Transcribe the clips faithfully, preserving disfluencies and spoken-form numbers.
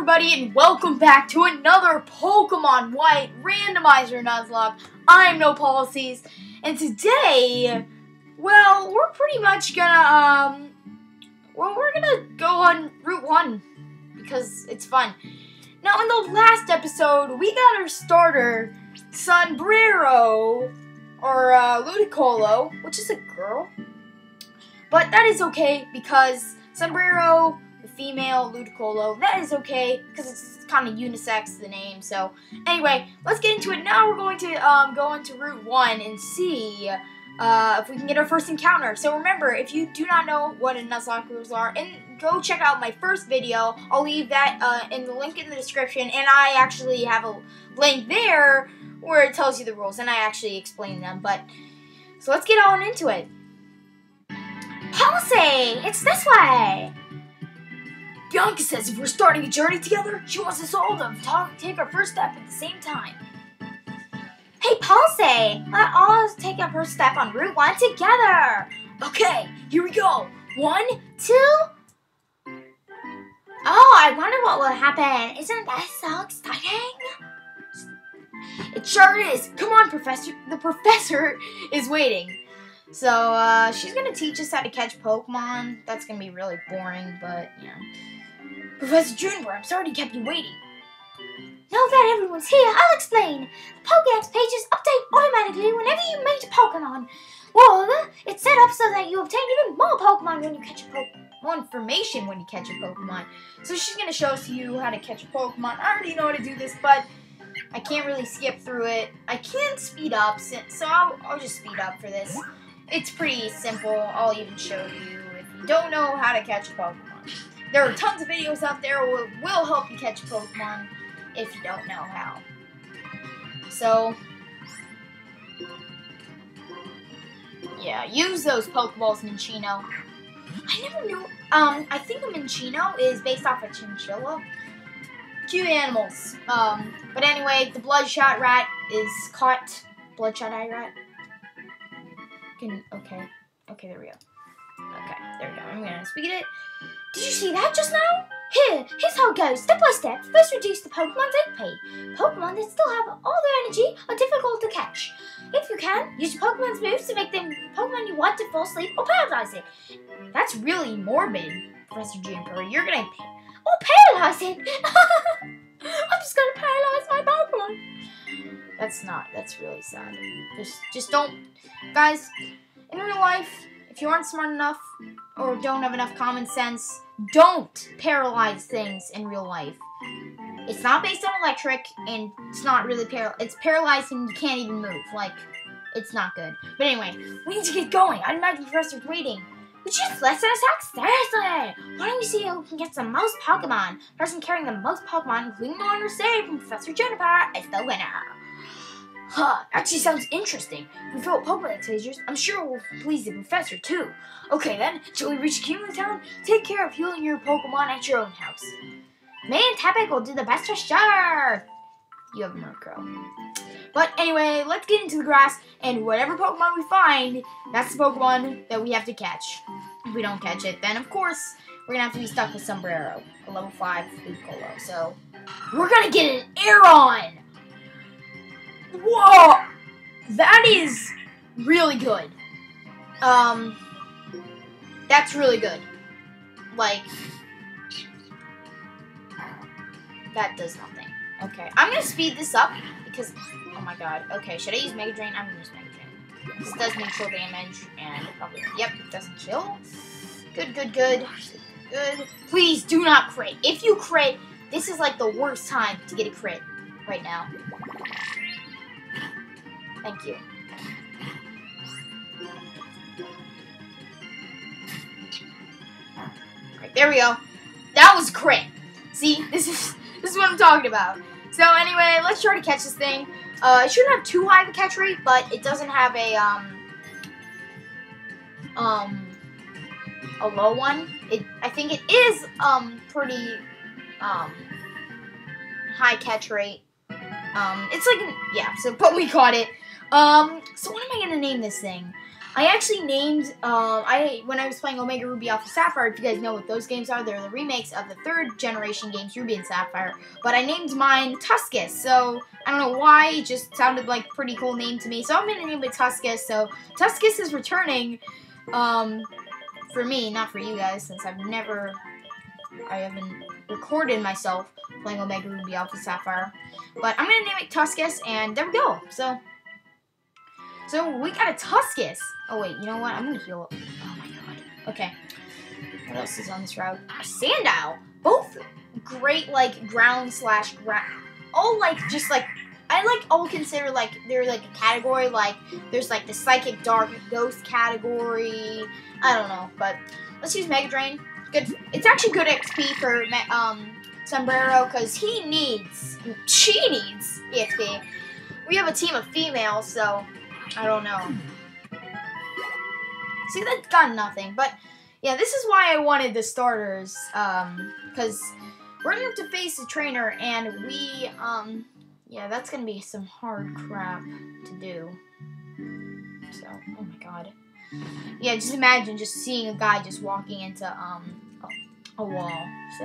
everybody, and welcome back to another Pokemon White Randomizer Nuzlocke. I'm NoPolicies, and today, well, we're pretty much gonna, um, well, we're gonna go on Route one, because it's fun. Now, in the last episode, we got our starter, Sombrero, or, uh, Ludicolo, which is a girl. But that is okay, because Sombrero, the female, Ludicolo, that is okay, because it's kind of unisex, the name. So, anyway, let's get into it. Now we're going to um, go into Route one and see uh, if we can get our first encounter. So remember, if you do not know what a Nuzlocke rules are, and go check out my first video. I'll leave that uh, in the link in the description, and I actually have a link there where it tells you the rules, and I actually explain them. But, so let's get on into it. Policy! It's this way! Bianca says if we're starting a journey together, she wants us all to talk, take our first step at the same time. Hey, Policy! Let all take our first step on Route one together! Okay, here we go. One, two... Oh, I wonder what will happen. Isn't that so exciting? It sure is. Come on, Professor. The professor is waiting. So, uh, she's gonna teach us how to catch Pokemon. That's gonna be really boring, but, yeah. Professor Juniper, I'm sorry to keep you waiting. Now that everyone's here, I'll explain. The Pokédex pages update automatically whenever you meet a Pokemon. Well, it's set up so that you obtain even more Pokemon when you catch a Pokemon. More information when you catch a Pokemon. So she's gonna show us you how to catch a Pokemon. I already know how to do this, but I can't really skip through it. I can speed up, so I'll, I'll just speed up for this. It's pretty simple. I'll even show you if you don't know how to catch a Pokemon. There are tons of videos out there that will help you catch a Pokemon if you don't know how. So, yeah, use those Pokeballs, Minccino. I never knew, um, I think a Minccino is based off a chinchilla. Cute animals. Um, but anyway, the Bloodshot Rat is caught. Bloodshot Eye Rat. Can, okay. Okay, there we go. Okay, there we go. I'm gonna speed it. Did you see that just now? Here, here's how it goes. Step by step, first reduce the Pokemon's H P. Pokemon that still have all their energy are difficult to catch. If you can, use your Pokemon's moves to make them Pokemon you want to fall asleep or paralyze it. That's really morbid, Professor Juniper. You're gonna or paralyze it. I'm just gonna paralyze my Pokemon. That's not, that's really sad. Just, just don't, guys, in real life, if you aren't smart enough or don't have enough common sense, don't paralyze things in real life. It's not based on electric, and it's not really paralyzed. It's paralyzed and you can't even move. Like, it's not good. But anyway, we need to get going. I'd imagine the professor's waiting. Would you just listen us out? Seriously! Why don't we see who can get the most Pokemon? The person carrying the most Pokemon, including the one received from Professor Juniper, is the winner. Huh, actually sounds interesting. If we fill up Pokedex pages, I'm sure it will please the professor too. Okay then, shall we reach Kingdom Town? Take care of healing your Pokemon at your own house. Me and Tepic will do the best for sure. You have Murkrow. But anyway, let's get into the grass, and whatever Pokemon we find, that's the Pokemon that we have to catch. If we don't catch it, then of course, we're gonna have to be stuck with Sombrero, a level five Ludicolo. So, we're gonna get an Aeron! Whoa! That is really good. Um, that's really good. Like, that does nothing. Okay, I'm gonna speed this up because, oh my god. Okay, should I use Mega Drain? I'm gonna use Mega Drain. This does neutral damage, and probably, yep, it doesn't kill. Good, good, good. Good. Please do not crit. If you crit, this is like the worst time to get a crit right now. Thank you. Right, there we go. That was crit. See, this is this is what I'm talking about. So anyway, let's try to catch this thing. Uh, it shouldn't have too high of a catch rate, but it doesn't have a um um a low one. It I think it is um pretty um high catch rate. Um, it's like, yeah, so, but we caught it. Um, so what am I gonna name this thing? I actually named, um, I when I was playing Omega Ruby Alpha Sapphire, if you guys know what those games are, they're the remakes of the third generation games, Ruby and Sapphire, but I named mine Tuscus, so I don't know why, it just sounded like a pretty cool name to me, so I'm going to name it Tuscus, so Tuscus is returning, um, for me, not for you guys, since I've never, I haven't recorded myself playing Omega Ruby Alpha Sapphire, but I'm going to name it Tuscus, and there we go, so... So, we got a Tuscus. Oh, wait, you know what? I'm gonna heal up. Oh, my God. Okay. What else is on this route? A Sandile. Both great, like, ground slash ground. All, like, just, like, I, like, all consider, like, they're, like, a category. Like, there's, like, the Psychic Dark Ghost category. I don't know, but let's use Mega Drain. Good. It's actually good X P for, um, Sombrero, because he needs, she needs E X P. We have a team of females, so... I don't know. See, that's got nothing. But, yeah, this is why I wanted the starters. Um, because we're going to have to face the trainer, and we, um, yeah, that's going to be some hard crap to do. So, oh my God. Yeah, just imagine just seeing a guy just walking into, um, a, a wall. So,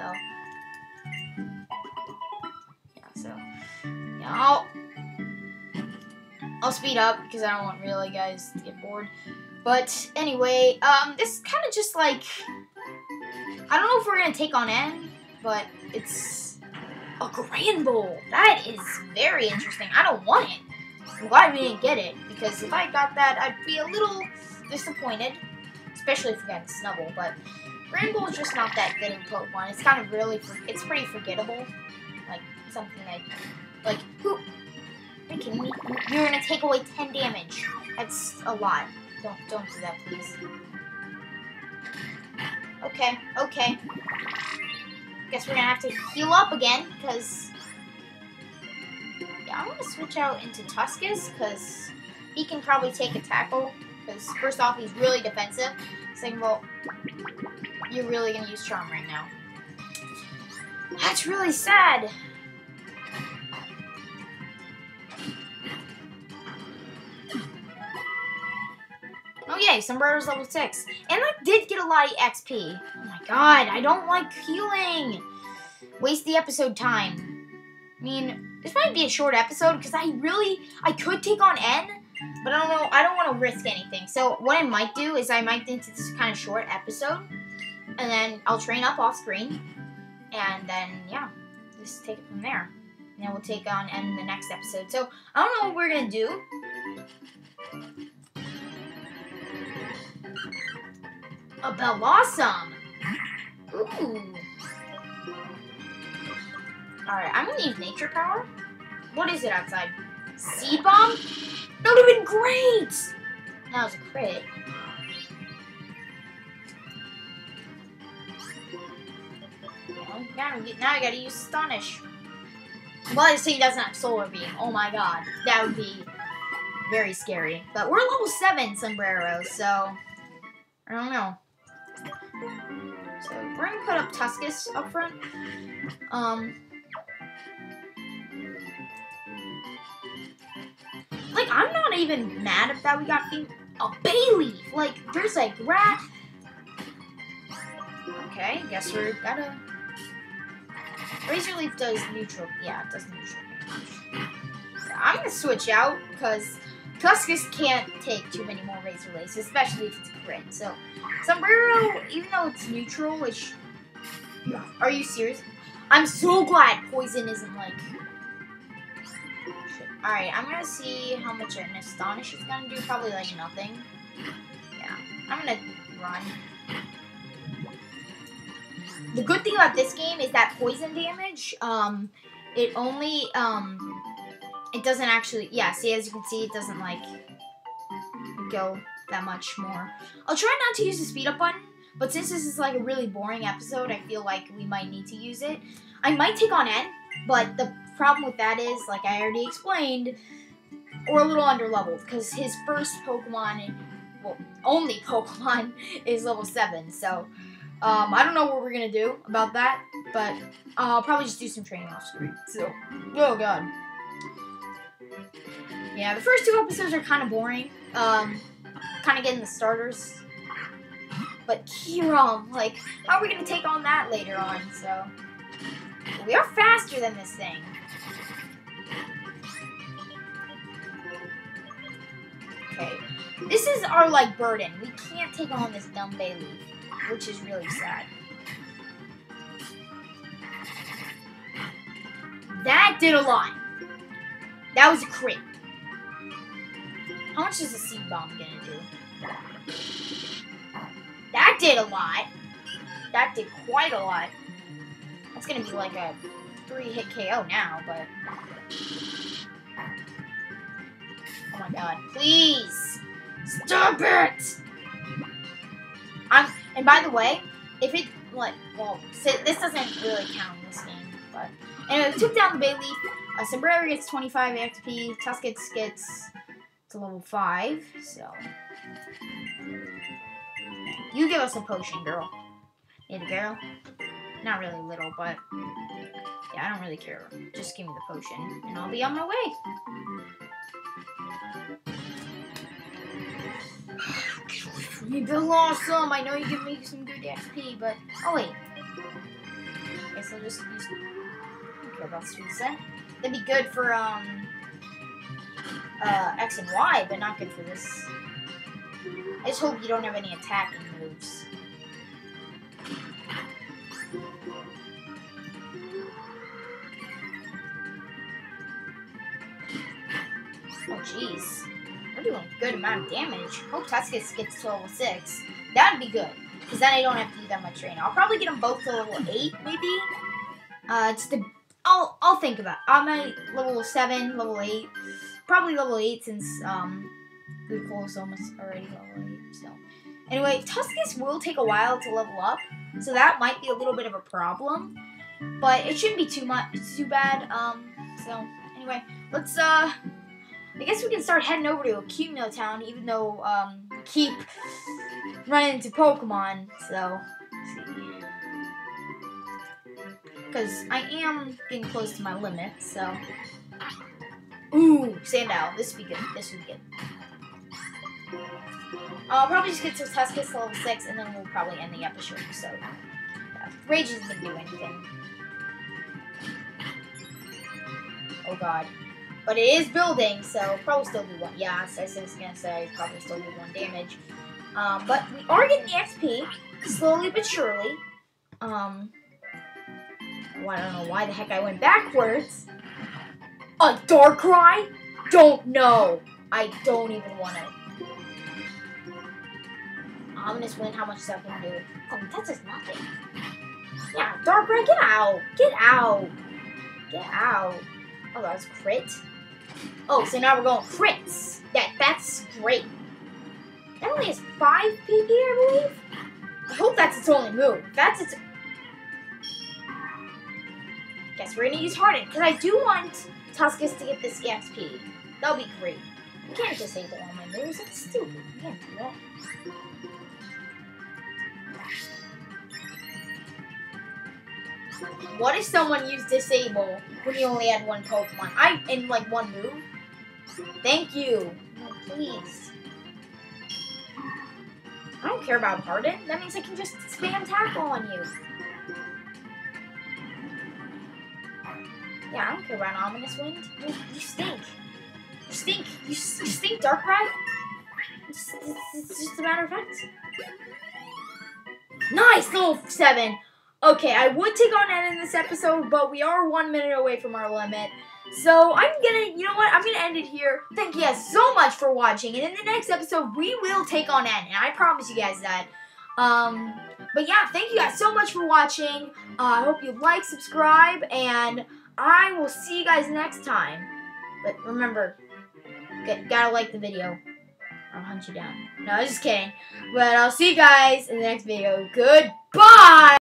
yeah, so, yeah, I'll... I'll speed up because I don't want really guys to get bored. But anyway, um, this is kind of just like, I don't know if we're going to take on N, but it's a Grand Bowl. That is very interesting. I don't want it. I'm glad we didn't get it, because if I got that, I'd be a little disappointed, especially if we got a Snubble. But Grand Bowl is just not that good of a Pokemon. It's kind of really, it's pretty forgettable. Like, something that, like, who... Are you kidding me? You're gonna take away ten damage. That's a lot. Don't don't do that, please. Okay, okay. Guess we're gonna have to heal up again, because yeah, I'm gonna switch out into Tuscus, because he can probably take a tackle. Because first off, he's really defensive. Second of all, you're really gonna use Charm right now. That's really sad. Oh yay, Sombrero's level six. And I did get a lot of X P. Oh my God, I don't like healing. Waste the episode time. I mean, this might be a short episode because I really, I could take on N, but I don't know, I don't want to risk anything. So what I might do is I might think this is kind of short episode, and then I'll train up off screen, and then, yeah, just take it from there. And then we'll take on N in the next episode. So I don't know what we're going to do. A Bellossom. Ooh. Alright, I'm gonna use Nature Power. What is it outside? Seed Bomb? That would have been great! That was a crit. Well, now, now I gotta use Astonish. Well, I say he doesn't have Solar Beam. Oh my God. That would be very scary. But we're level seven Sombrero, so I don't know. So we're gonna put up Tuscus up front. Um, like I'm not even mad if that we got a Bayleaf. Like there's like rat. Okay, guess we're gotta. Razor Leaf does neutral. Yeah, it does neutral damage. I'm gonna switch out because Tuscus can't take too many more Razor Leafs, especially if it's a crit. So, Sombrero, even though it's neutral, which... Are you serious? I'm so glad Poison isn't like... Alright, I'm gonna see how much an Astonish is gonna do. Probably like nothing. Yeah, I'm gonna run. The good thing about this game is that poison damage, um, it only, um... It doesn't actually, yeah, see, as you can see, it doesn't, like, go that much more. I'll try not to use the speed up button, but since this is, like, a really boring episode, I feel like we might need to use it. I might take on N, but the problem with that is, like I already explained, we're a little underleveled, because his first Pokemon, well, only Pokemon, is level seven, so, um, I don't know what we're gonna do about that, but I'll probably just do some training off screen, so, oh god. Yeah, the first two episodes are kind of boring. Um, kind of getting the starters. But Kiram, like, how are we going to take on that later on? So, we are faster than this thing. Okay. This is our, like, burden. We can't take on this dumb Bailey, which is really sad. That did a lot. That was a crit. How much is a seed bomb gonna do? That did a lot. That did quite a lot. That's gonna be like a three-hit K O now, but... Oh my god. Please! Stop it! I'm... And by the way, if it... Like, well, this doesn't really count in this game, but... Anyway, we took down the Bay Leaf. Uh, Sombrero gets twenty-five X P. Tuskets gets to level five, so... You give us a potion, girl. Need a girl? Not really little, but... Yeah, I don't really care. Just give me the potion, and I'll be on my way. Get away from me, Bill Awesome! I know you give me some good X P, but... Oh, wait. I guess I'll just use... I don't care about Sweet Scent. That'd be good for, um... Uh, X and Y, but not good for this. I just hope you don't have any attacking moves. Oh, jeez. We're doing a good amount of damage. Hope Tuskus gets to level six. That would be good. Because then I don't have to do that much training. I'll probably get them both to level eight, maybe. Uh, it's the... I'll, I'll think about it. I'm at level seven, level eight. Probably level eight since, um... we're close almost already level eight, so... Anyway, Tuskus will take a while to level up. So that might be a little bit of a problem. But it shouldn't be too much, too bad. Um, so, anyway, let's, uh... I guess we can start heading over to Accumula Town, even though, um, we keep running into Pokemon, so, let's see. Because I am getting close to my limit, so. Ooh, Sandile, this would be good, this would be good. I'll probably just get to Tuskus to level six, and then we'll probably end the episode, so. Yeah, Rage isn't going to do anything. Oh god. But it is building, so probably still do one. Yeah, I was gonna say probably still do one damage. Um, but we are getting the X P slowly but surely. Um, well, I don't know why the heck I went backwards. A Darkrai? Don't know. I don't even want to. Ominous Wind. How much is that gonna do? Oh, that does nothing. Yeah, Darkrai, get out! Get out! Get out! Oh, that was crit. Oh, so now we're going crits. That that's great. That only has five P P, I believe. I hope that's its only move. That's its. Guess we're gonna use Harden because I do want Tuskus to get this X P. That'll be great. You can't disable all my moves. That's stupid. You can't do that. What if someone used disable when you only had one Pokemon? I in like one move. Thank you. No, please. I don't care about Harden. That means I can just spam tackle on you. Yeah, I don't care about Ominous Wind. You, you stink. You stink. You, you stink, Darkrai. It's, it's, it's just a matter of fact. Nice, level seven. Okay, I would take on Ed in this episode, but we are one minute away from our limit. So, I'm gonna, you know what, I'm gonna end it here. Thank you guys so much for watching, and in the next episode, we will take on Ed, and I promise you guys that. Um, but yeah, thank you guys so much for watching. Uh, I hope you like, subscribe, and I will see you guys next time. But remember, get, gotta like the video. I'll hunt you down. No, I'm just kidding. But I'll see you guys in the next video. Goodbye!